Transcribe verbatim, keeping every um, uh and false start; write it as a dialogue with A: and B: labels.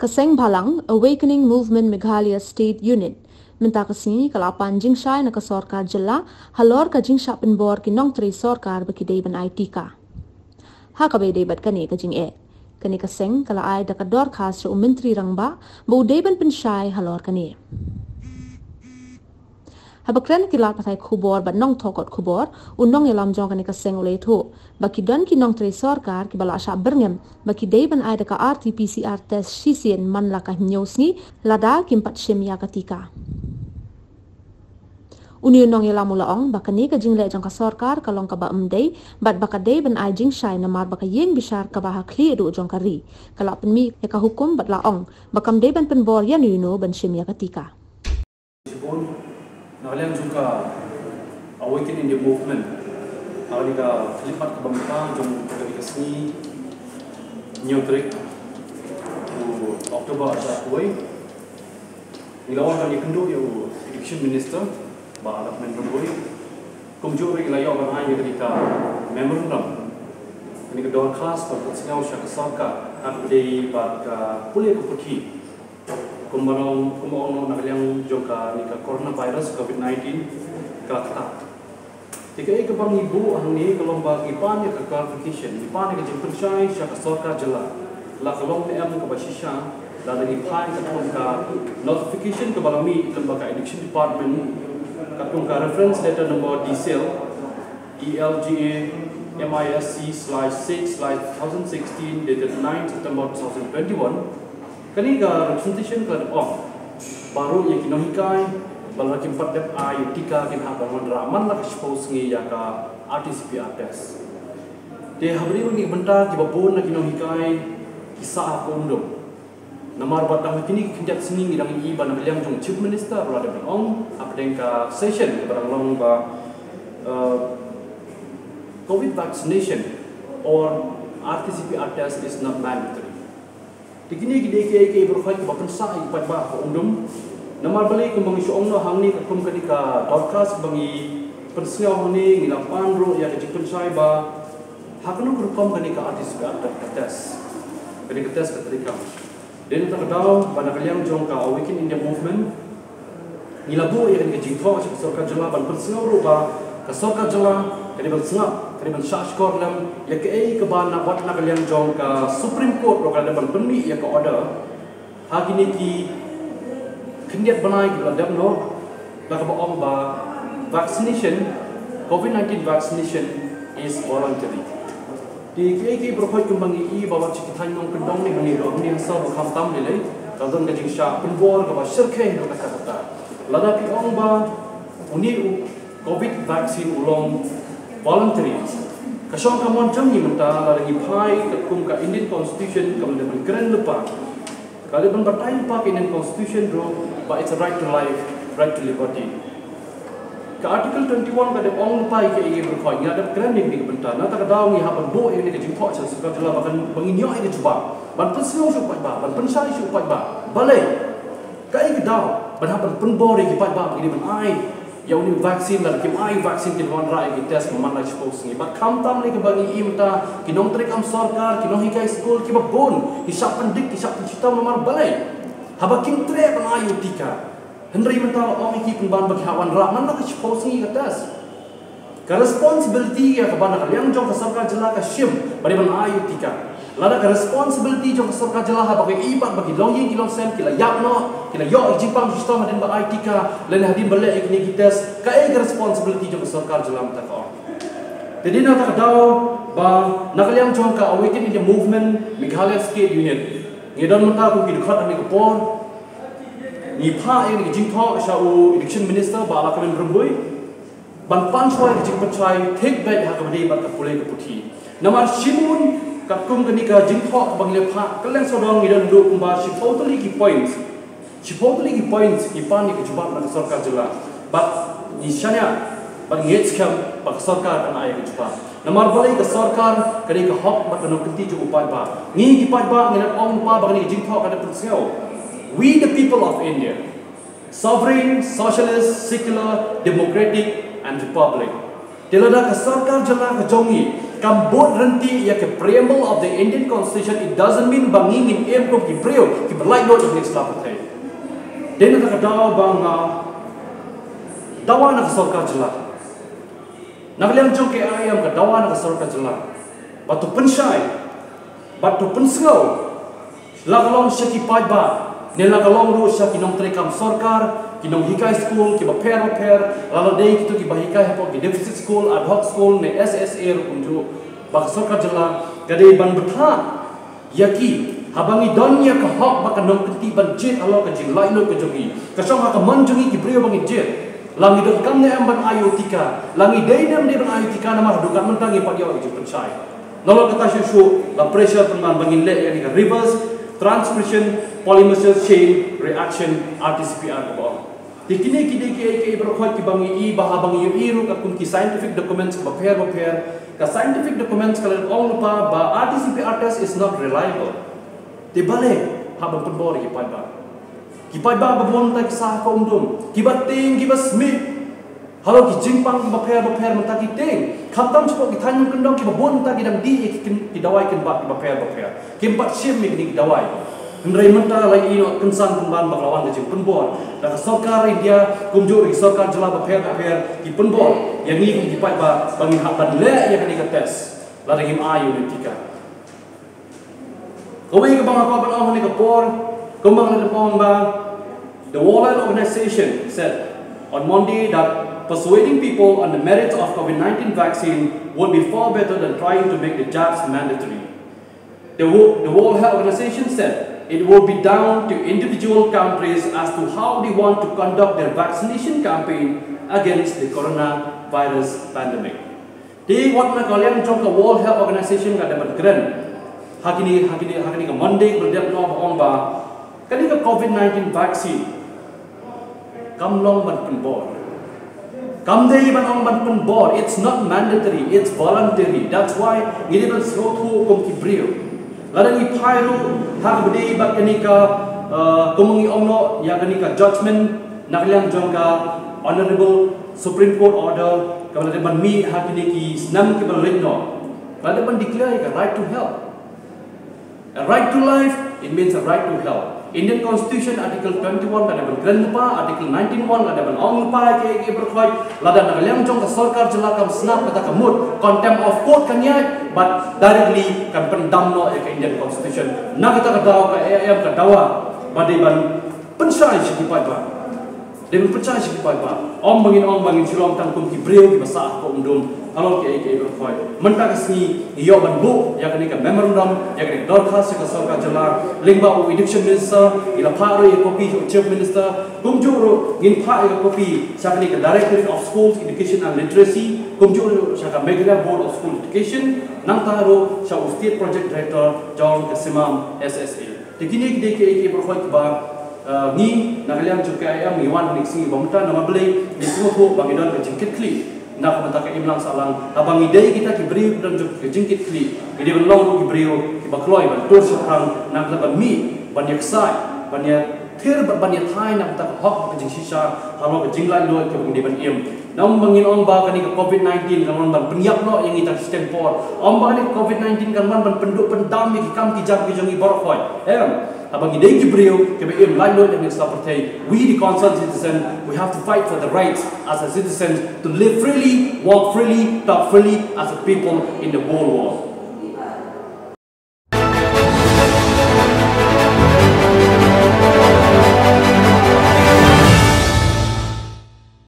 A: Kaseng Balang Awakening Movement Meghalaya State Unit minta kesini kalapan jingshai na kasorkar jela halor ka jingsha penbor ki nong tri sorkar baki deiban I T ka. Ha ka debat kani ka jing e. Kani kaseng kala ai da kador khas ro menteri rangba bu deiban penshai halor kani. Habakran kilat patai kubor ba nong tokot kubor unong yalam jong kani kaseng ulai thu baki don ki nong tri sorkar ki bala asha berngem baki deiban ai da ka R T P C R test shisien man la ka nyosni lada kimpat shemya katika. Uni nong yalam ulaong baka ni ka jingle jong ka sorkar kalong ka ba umdei bat baka deiban ai jing shai namar baka yeng bishar ka ba kli du jong ka ri kala penmi ya ka hukum bat laong bakam deiban penbor yan yuno ban shemya katika.
B: Nakalian juga Awakening India Movement. Nakalian ka kelipat ke bangsa jom ketika seni New Trick Oktober asal kuai. Nilawan kan ikendu yo Education Minister ba alat men kuai. Kumjur ri layo ban ai ketika memorandum. Ini kedua kelas pada sengau syak sarka hak dei ba pulih keputi. Kumbarong kumong nakaliang jongka ni ka coronavirus COVID nineteen kakata. Tika ay kabang ibu ang ni kalong bag ipan ya ka clarification ipan ya ka jemput siya siya ka sorka jela. La kalong ni am ka basisya la lagi ipan ka tong ka notification ka balami lembaga education department ka tong ka reference letter number D C L E L G A M I S C slash six slash twenty sixteen dated nine September twenty twenty-one. Kani ka representation ka oh baru yang kinohikai bala kimpat dep ai tika kin ha bangun raman la expose ngi ya ka R T C P R test de habri ngi benta ki babon na kinohikai kisah kondom namar batang kini kinjak sini ngi dang i ban liang jong chief minister la de ong apdeng ka session barang long ba COVID vaccination or R T C P R test is not mandatory. Dikini gede ke ke berfait ke bapen sai pat ba ko undum namar balik ke bangi syong no hang ni kum ketika broadcast bangi persngau ni ngila panro ya ke jipun sai ba hakno kurkom kenika artis ga tes kenika tes ketika den ta kadau bana kaliang jong ka Awakening India Movement ngila bu ya kenika jingtho sorka jela ban persngau ro ba ka sorka jela kenika sengap kalian syah skor dalam ya ke ai ke ban nak buat nak kalian jong ke Supreme Court ro kada ban permi ya ke order hari ni ki kendiat banai ke dalam no la ka ba ba vaccination COVID nineteen vaccination is voluntary di ke ke berkhoi kembang i bawa cikitan nong kendong ni ni ro ni sa kham tam ni lai ka don ka jing sha penbol ka ba sirkhe ro ka kata lada pi ong ba uni COVID vaccine ulong voluntary. Kasong kamon jam ni menta lagi pai kum ka Indian Constitution kam de keren lepa. Kali ban batai pa Indian Constitution ro but it's a right to life, right to liberty. Ka article twenty-one ka de ong pai ke igi berkhoi nya de keren ni menta na ta daw ni ha ban bo ini ke jingpo cha suka jela bakan banginyo ai cuba. Ban pesno su pai ba, ban pensai su pai ba. Balai. Ka igi daw ban ha ban penbori ki pai ba ini ban ai yang ni vaksin dan kim ai vaksin kin wan rai ki test man la expose ni ba kam tam ni ke bagi imta ki nong trek am sarkar ki nong hikai school ki ba bon hisap pendik hisap pencita mamar balai haba kim trek an ayu tika hendri mental om ki pun ban bagi hawan ra man la expose ni ke test ka responsibility ya ka ban yang jong ka sarkar jela ka shim bari ban ayu tika lada ka responsibility jong ka sarkar jela ha bagi ibat bagi longying ki long sem ki la yap no kena yo jipang sistem den ba I T ka len hadin bale ikni kitas ka e responsibility jong sarkar jelam ta ko jadi na ta daw ba nakaliam jong ka Awakening India Movement Meghalaya State Unit ngidon mata ko kidukhat ani ko por ni pha e ni jingtho sha u Education Minister ba la kamen brambui ban pan choi jing pachai take back ha ka bade ba ka pule ka puthi namar shimun ka kum kenika jingtho bang le pha kaleng sodong ngidon du kumba shi totally ki points Cipotli ki points ipan ni kecuba nak sarkar jela, but di sana, but ngets kam bak sarkar kan ayah kecuba. Namar balai ke sarkar kini ke hak mak kena kenti cukup upai ba. Ni kipai ba ngenat ong pa bak ni jingthok kada perseo. We the people of India, sovereign, socialist, secular, democratic, and republic. Tilada ke sarkar jela ke jongi. Kambot renti ya ke preamble of the Indian Constitution, it doesn't mean bangi min em ko ki brio ki berlai lo jeng Islam patai. Den ka dawa bang dawa na sarkar jela. Nagliam jong ke ayam ka dawa na sarkar jela. Batu pensyai, batu pensau, lagalong syaki pajba, ne lagalong ru syaki nong terekam sarkar, kinong hikai school, ki baper baper, lalu day kitu ki bahikai hapo ki deficit school, ad hoc school, ne S S A ru kunju, bak sarkar jela, gadai ban betha, yaki, habangi donya ka hok baka nong kenti ban jet alo ka jing lai lo ka jongi, kasong ha ka manjungi ki brio bangi jet. Langi dot kam ne amban ayu tika, langi day nem de ban ayu tika nama dukan mentangi pagi awak jing pensai. Nolok kata syushu, la pressure penman bangin le yani ka reverse transmission polymerase chain reaction R T C P R ko. Dikini kini ki ki berkhot ki bangi i baha bangi yu iru ka kun ki scientific documents ka pair pair ka scientific documents ka ong lupa ba R T C P R test is not reliable. Te bale ha ban pun bor ki pai ba. Ki pai ba ba bon ta ki sa ko umdum. Ki ba ting ki ba smith. Halo ki jingpang ki ba pair pair mata ki ting. Khatam spok ki tanyum kendong ki ba bon ta ki dam di ki dawai ken ba ki ba pair pair. Ki empat sim mi ki dawai. Ndrai menta lai ino kensan pemban baklawan ke penbor dan sarkar India kumjur di sarkar jela paper paper ki penbor yang ni ki pai ba bangin haban le ya kani ka test la dagim ayu ni tika kawai ke bang apa ban ni ka por kumbang le pom ba the World Health Organization said on Monday that persuading people on the merits of COVID nineteen vaccine would be far better than trying to make the jabs mandatory. The, the World Health Organization said it will be down to individual countries as to how they want to conduct their vaccination campaign against the coronavirus pandemic. Di waktu kalian jom ke World Health Organization kada berkeren. Hakini hakini hakini ke Monday berdiam no orang ba. Kali ke COVID nineteen vaccine. Kam long ban penbor. Kam dei ban ong ban penbor. It's not mandatory. It's voluntary. That's why ini ban slow tu kom kibrio. Ladang ipairu hak bedi bak kenika kumungi omno yang kenika judgment nakliang jongka honorable Supreme Court order kepada ban mi hak keniki senam ke balino pada ban declare a right to health, a right to life. It means a right to health. Indian Constitution Article twenty-one kada ban keren lupa, Article nineteen-one kada ban ong lupa ke ke berkhoi ladang nakliang jongka sarkar jelakam senap kata kemut contempt of court kanyai but directly kan pendam no ke Indian Constitution na kita kadaw ka ayam kadawa badi ban pensai sigi pai ba dem pensai sigi pai ba om bangin om bangin silong tangkum ki breu ki basa ko undum halo ke ke berkhoi menta kasni yo ban bu ya kan ka memorandum ya kan dorkhas ka sarkar jela lingba u education minister ila pare copy chief minister kumjuro ngin pa e copy sakni ka directorate of schools education and literacy kumjuro saka Meghalaya board of school education nang taro sa state project director John Kasimam S S A tikini de ke ke berkhoi ba ni nakaliam juga ayam miwan niksi bamta nama beli di semua bangidon ke jingkit kli nak mentaka imlang salang abang ide kita kibri dan juga jingkit kli ide belong kibrio kibakloi ban tur sekarang nak leban mi banyak sai banyak thir banyak thai nak mentaka hok ke jing sisa halo ke jinglai lo ke bangide ban im nam bangin ong ba kani ke COVID nineteen kan ban penyak no yang kita sistem por ong ba kani COVID nineteen kan ban penduk pendam ki kam ki jam ki jongi borkhoi em abang ide kibrio ke im lai lo yang seperti we the concerned citizen we have to fight for the rights as a citizen to live freely walk freely talk freely as a people in the whole world.